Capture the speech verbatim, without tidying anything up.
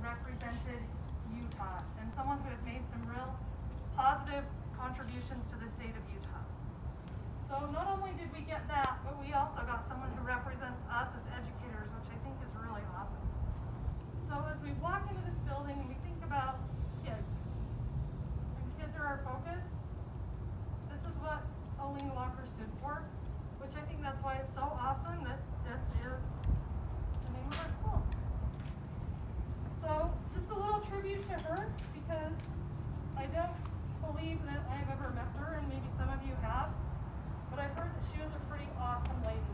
represented Utah and someone who had made some real positive contributions to the state of Utah. So not only did we get that, but we also got someone who represents us as educators, which I think is really awesome. So as we walk into this building and we think about kids, and kids are our focus, this is what Olene Walker stood for, which I think that's why it's so awesome that this is the name of our school. So just a little tribute to her, because I don't believe that I've ever met her, and maybe some of you have, but I've heard that she was a pretty awesome lady.